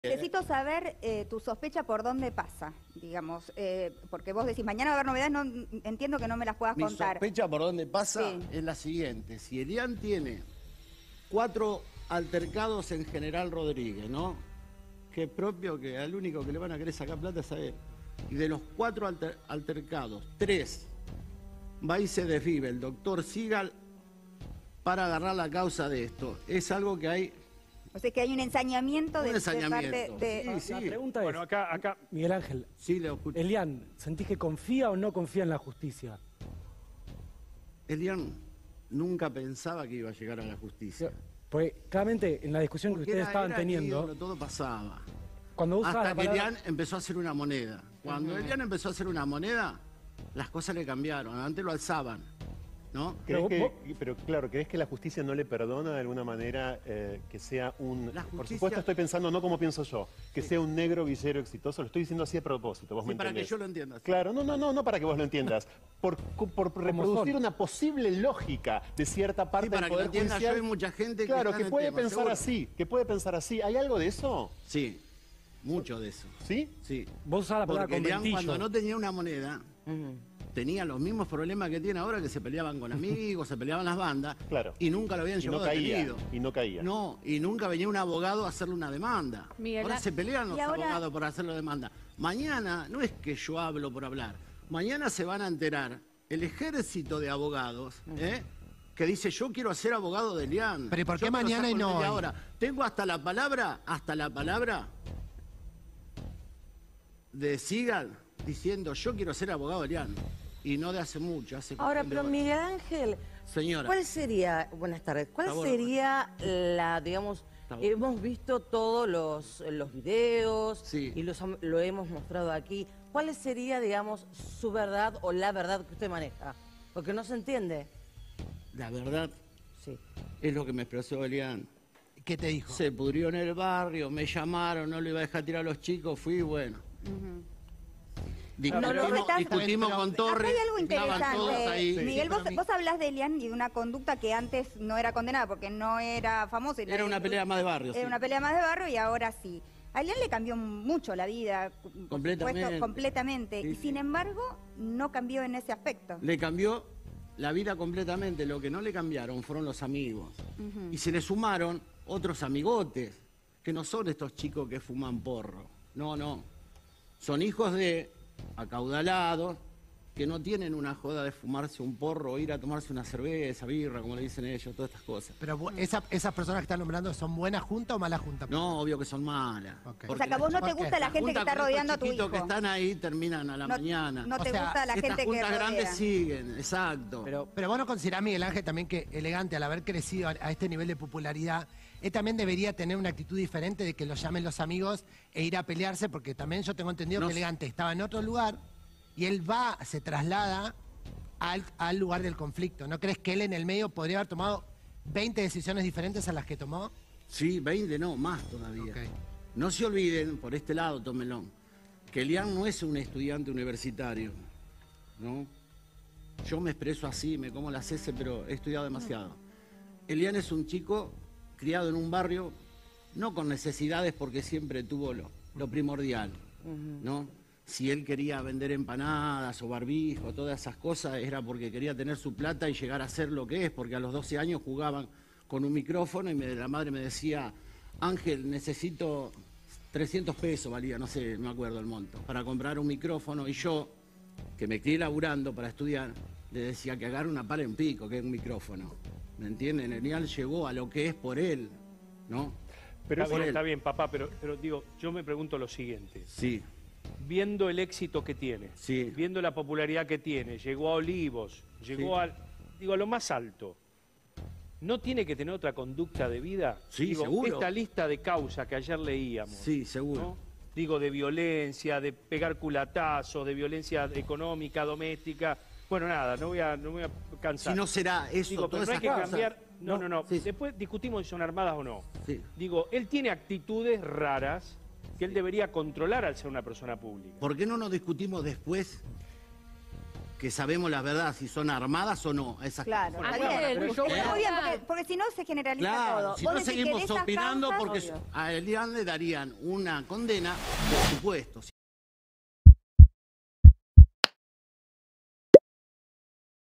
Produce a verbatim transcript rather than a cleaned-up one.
Necesito saber eh, tu sospecha por dónde pasa, digamos, eh, porque vos decís, mañana va a haber novedades, no, entiendo que no me las puedas Mi contar. Mi sospecha por dónde pasa sí. es la siguiente. Si Elian tiene cuatro altercados en General Rodríguez, ¿no? Que es propio que al único que le van a querer sacar plata es a él. Y de los cuatro alter, altercados, tres, va y se desvive el doctor Sigal para agarrar la causa de esto. Es algo que hay... O sea, que hay un ensañamiento, un de, ensañamiento. de parte de... Sí, sí. La pregunta es, bueno, acá, acá... Miguel Ángel, sí, le escucho. Elian, ¿sentís que confía o no confía en la justicia? Elian nunca pensaba que iba a llegar a la justicia. Pues claramente en la discusión Porque que ustedes era, estaban era teniendo, ídolo, todo pasaba. cuando usas Hasta la que palabra... Elian empezó a hacer una moneda. Cuando uh-huh. Elian empezó a hacer una moneda, las cosas le cambiaron. Antes lo alzaban, ¿no? ¿Crees Pero, que, vos... pero claro, ¿crees que la justicia no le perdona de alguna manera eh, que sea un... Justicia... Por supuesto estoy pensando, no como pienso yo, que sí. sea un negro villero exitoso. Lo estoy diciendo así a propósito, vos sí, me para entendés. que yo lo entienda. Sí. Claro, no, no, no, no para que vos lo entiendas. Por, por reproducir una posible lógica de cierta parte sí, para del Poder que lo entienda Judicial. Yo hay mucha gente claro, que, que puede tema, pensar seguro. así, que puede pensar así. ¿Hay algo de eso? Sí, mucho de eso. ¿Sí? Sí. Vos usás la palabra Porque Elian conventillo. cuando no tenía una moneda... Uh-huh. Tenía los mismos problemas que tiene ahora, que se peleaban con amigos, se peleaban las bandas, claro. y nunca lo habían y llevado no caía, detenido. Y no caía. No, y nunca venía un abogado a hacerle una demanda. Miguel, ahora se pelean los ahora... abogados por hacerle demanda. Mañana, no es que yo hablo por hablar, mañana se van a enterar el ejército de abogados, ¿eh? que dice, yo quiero ser abogado de Elian. Pero ¿y por qué yo mañana y no hoy? Ahora, tengo hasta la palabra, hasta la palabra de Sigal diciendo, yo quiero ser abogado de Elian. Y no de hace mucho, hace... Ahora, pero Miguel Ángel, señora, ¿cuál sería, buenas tardes, cuál favor, sería la, digamos, hemos visto todos los, los videos sí. y los, lo hemos mostrado aquí, ¿cuál sería, digamos, su verdad o la verdad que usted maneja? Porque no se entiende. La verdad sí. es lo que me expresó Elian. ¿Qué te dijo? Se pudrió en el barrio, me llamaron, no lo iba a dejar tirar a los chicos, fui bueno. Uh-huh. Discutimos, no, no, estás... discutimos pero, con Torres, hay algo interesante. todos ahí. Sí. Miguel, vos, mí... vos hablás de Elian y de una conducta que antes no era condenada porque no era famosa. Era una pelea más de barrio. Era sí. una pelea más de barrio y ahora sí. A Elian le cambió mucho la vida, completamente. Supuesto, completamente. Sí, y sin sí. embargo, no cambió en ese aspecto. Le cambió la vida completamente. Lo que no le cambiaron fueron los amigos. Uh-huh. Y se le sumaron otros amigotes, que no son estos chicos que fuman porro. No, no. Son hijos de acaudalados, que no tienen una joda de fumarse un porro o ir a tomarse una cerveza, birra, como le dicen ellos, todas estas cosas. Pero esa, esas personas que están nombrando, ¿son buenas juntas o malas juntas? No, obvio que son malas. Okay. O sea, que a vos no te gusta la gente que está rodeando a tu hijo. Los que están ahí terminan a la no, mañana. No te o sea, gusta la gente que rodea. Estas juntas grandes siguen, exacto. Pero, pero vos no considerás, Miguel Ángel, también que Elegante, al haber crecido a, a este nivel de popularidad, él también debería tener una actitud diferente de que lo llamen los amigos e ir a pelearse, porque también yo tengo entendido no que Elegante estaba en otro lugar y él va, se traslada al, al lugar del conflicto. ¿No crees que él en el medio podría haber tomado veinte decisiones diferentes a las que tomó? Sí, veinte no, más todavía. Okay. No se olviden, por este lado, tómenlo, que Elian no es un estudiante universitario, ¿no? Yo me expreso así, me como las heces, pero he estudiado demasiado. Elian es un chico criado en un barrio, no con necesidades porque siempre tuvo lo, lo primordial, ¿no? Si él quería vender empanadas o barbijo, todas esas cosas, era porque quería tener su plata y llegar a ser lo que es, porque a los doce años jugaban con un micrófono y me, la madre me decía, Ángel, necesito trescientos pesos, valía, no sé, no me acuerdo el monto, para comprar un micrófono, y yo, que me quedé laburando para estudiar, le decía que agarre una pala en pico, que es un micrófono. ¿Me entienden? Elian llegó a lo que es por él, ¿no? Pero está, bien, él. está bien, papá, pero, pero digo, yo me pregunto lo siguiente. Sí. Viendo el éxito que tiene, sí. viendo la popularidad que tiene, llegó a Olivos, llegó sí. al, digo, a lo más alto, ¿no tiene que tener otra conducta de vida? Sí, digo, seguro. Esta lista de causas que ayer leíamos. Sí, seguro. ¿no? Digo, de violencia, de pegar culatazos, de violencia económica, doméstica. Bueno, nada, no voy a, no voy a cansar. Si no será eso, digo, pero no hay que cosas. cambiar. No, no, no. Sí. Después discutimos si son armadas o no. Sí. Digo, él tiene actitudes raras que él debería controlar al ser una persona pública. ¿Por qué no nos discutimos después que sabemos la verdad, si son armadas o no. Esas Claro, cosas. está bien. Ariel, Está yo voy a- muy bien, porque, porque si no se generaliza Claro, todo. si Vos no decís que seguimos de esas opinando causas- porque Obvio. a Elian le darían una condena, por supuesto. Si